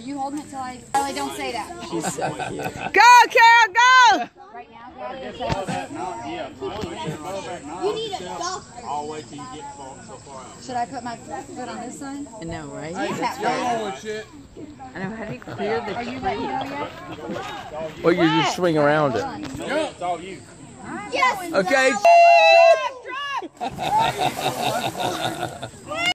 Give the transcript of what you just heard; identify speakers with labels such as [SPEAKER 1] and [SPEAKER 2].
[SPEAKER 1] Are you holding it till I... Ellie, don't say that.
[SPEAKER 2] She's so cute.
[SPEAKER 3] Go, Carol, go!
[SPEAKER 1] Right now,
[SPEAKER 4] You need a doctor.
[SPEAKER 5] I'll wait till you get so far out.
[SPEAKER 1] should I put my foot on this side?
[SPEAKER 2] I know, right? I know, how do you clear the
[SPEAKER 1] Are you ready to go yet?
[SPEAKER 3] Well, you just swing around it.
[SPEAKER 5] It's all you.
[SPEAKER 4] Yes.
[SPEAKER 3] Okay.